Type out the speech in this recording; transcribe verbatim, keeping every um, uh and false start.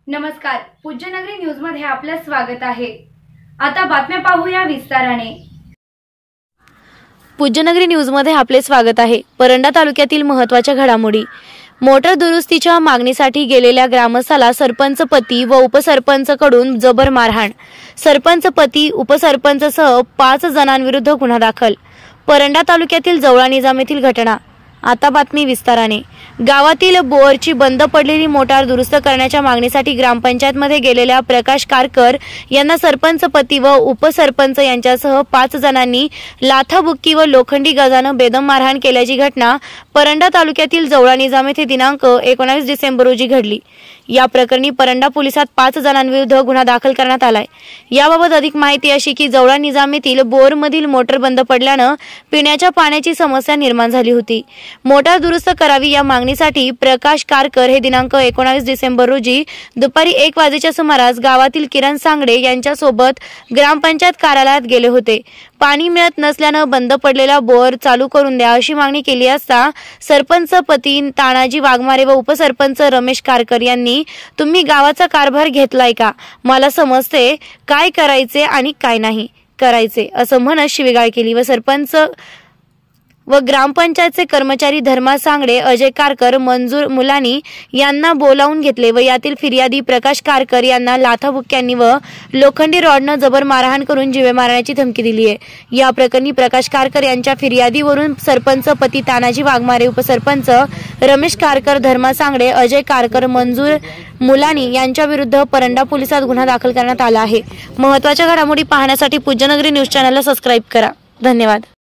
नमस्कार, पूज्यनगरी न्यूज मध्ये आपलं स्वागत आहे। आता बातम्या पाहूया विस्ताराने। पूज्यनगरी न्यूज मध्ये आपले स्वागत आहे। परंडा तालुक्यातील महत्त्वाच्या घडामोडी। मोटर दुरुस्तीच्या मागणीसाठी गेलेल्या ग्रामस्थाला सरपंच पती व उपसरपंच कडून जबर मारहाण। सरपंच पती उपसरपंचसह पाच जणांविरुद्ध गुन्हा दाखल। परंडा तालुक्यातील जवळा निजाम येथील घटना। आता बातमी विस्ताराने। गावातील बोअरची बंद पडलेली मोटार दुरुस्त करण्याच्या मागणीसाठी ग्रामपंचायत मध्ये गेलेल्या प्रकाश कारकर यांना सरपंच पती व उपसरपंच यांच्यासह पाच जणांनी लाथाबुक्की व लोखंडी गजानं बेदम मारहाण केल्याची घटना परंडा तालुक्यातील जवळा निजाम येथे दिनांक एकोणीस डिसेंबर रोजी घडली। या प्रकरणी परंडा पोलिसात पाच जणांविरुद्ध गुन्हा दाखल करण्यात आलाय। याबाबत अधिक माहिती अशी की जवळा निजाम येथील बोअर मधील मोटर बंद पडल्यानं पिण्याच्या पाण्याची समस्या निर्माण झाली होती। मोटार दुरुस्त करावी या मागणीसाठी प्रकाश कारकर हे दिनांक एकोणीस डिसेंबर रोजी दुपारी एक वाजेच्या सुमारास गावातील किरण सांगडे यांच्या सोबत ग्रामपंचायत कार्यालयात गेले होते। पाणी मिळत नसल्यानं बंद पडलेला बोअर चालू करून द्या अशी मागणी केली असता सरपंच पती तानाजी वाघमारे व उपसरपंच रमेश कारकर यांनी तुम्ही गावाचा कारभार घेतलाय का, मला समजते काय करायचे आणि काय नाही करायचे असं म्हणत शिवीगाळ केली व सरपंच व ग्रामपंचायतचे कर्मचारी धर्मा सांगडे, अजय कारकर, मंजूर मुलानी यांना बोलावून घेतले व यातील फिर्यादी प्रकाश कारकर यांना लाथाबुक्क्यांनी व लोखंडी रॉडनं जबर मारहाण करून जीवे मारण्याची धमकी दिली आहे। या प्रकरणी प्रकाश कारकर यांच्या फिर्यादीवरून सरपंच पती तानाजी वाघमारे, उपसरपंच रमेश कारकर, धर्मा सांगडे, अजय कारकर, मंजूर मुलानी यांच्या विरुद्ध परंडा पोलिसात गुन्हा दाखल करण्यात आला आहे। महत्त्वाच्या घडामोडी पाहण्यासाठी पूज्यनगरी न्यूज चॅनलला सबस्क्राइब करा। धन्यवाद।